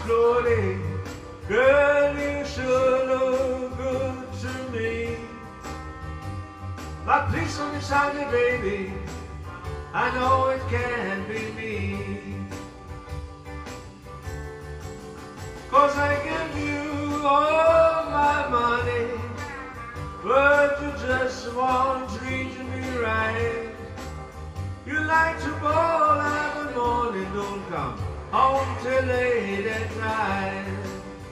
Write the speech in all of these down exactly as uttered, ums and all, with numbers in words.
slowly. Girl, you sure look good to me. But please don't decide me, baby. I know it can't be me. Cause I give you all my money, but you just won't treat me right. You like to ball in the morning, don't come home till late at night.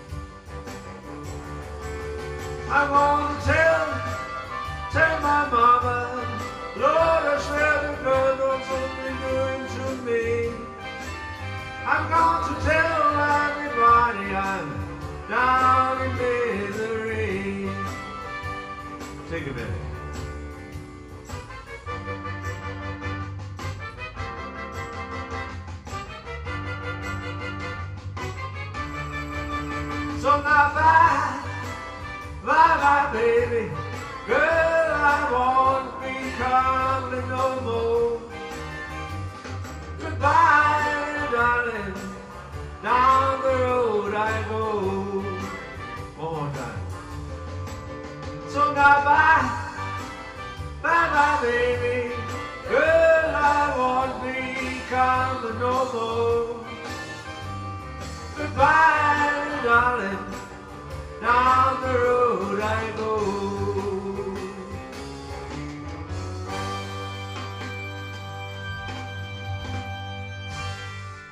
I want to tell, tell my mama, Lord, I swear the girl knows something doing to me. I'm going to tell everybody I'm down in misery. Take a minute. So now bye, bye bye baby, girl I won't be coming no more. Goodbye darling, down the road I go. One more time. So now bye, bye bye baby, girl I won't be coming no more. Goodbye darling, down the road I go.